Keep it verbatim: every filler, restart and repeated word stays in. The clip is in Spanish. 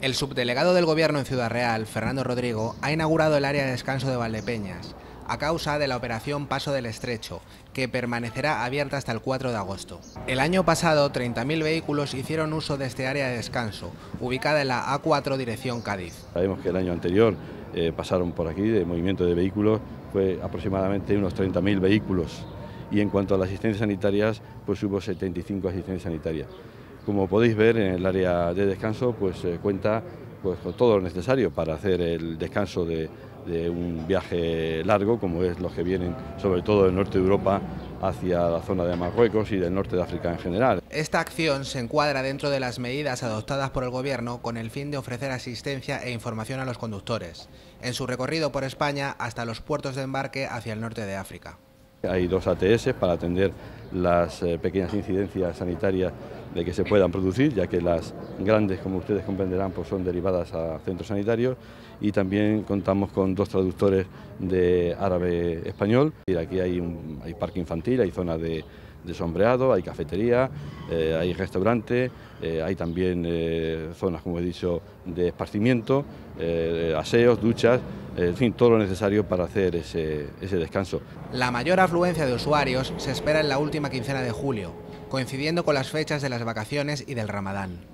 El subdelegado del Gobierno en Ciudad Real, Fernando Rodrigo, ha inaugurado el área de descanso de Valdepeñas, a causa de la operación Paso del Estrecho, que permanecerá abierta hasta el cuatro de agosto. El año pasado, treinta mil vehículos hicieron uso de este área de descanso, ubicada en la A cuatro dirección Cádiz. Sabemos que el año anterior eh, pasaron por aquí de movimiento de vehículos, fue aproximadamente unos treinta mil vehículos. Y en cuanto a las asistencias sanitarias, pues hubo setenta y cinco asistencias sanitarias. Como podéis ver, en el área de descanso pues eh, cuenta pues, con todo lo necesario para hacer el descanso de, de un viaje largo, como es los que vienen sobre todo del norte de Europa hacia la zona de Marruecos y del norte de África en general. Esta acción se encuadra dentro de las medidas adoptadas por el Gobierno con el fin de ofrecer asistencia e información a los conductores, en su recorrido por España hasta los puertos de embarque hacia el norte de África. Hay dos A T S para atender las eh, pequeñas incidencias sanitarias de que se puedan producir, ya que las grandes, como ustedes comprenderán, pues son derivadas a centros sanitarios, y también contamos con dos traductores de árabe-español. Aquí hay, un, hay parque infantil, hay zona de, de sombreado, hay cafetería, eh, hay restaurante, eh, hay también eh, zonas, como he dicho, de esparcimiento, eh, aseos, duchas, eh, en fin, todo lo necesario para hacer ese, ese descanso. La mayor afluencia de usuarios se espera en la última quincena de julio, coincidiendo con las fechas de las vacaciones y del Ramadán.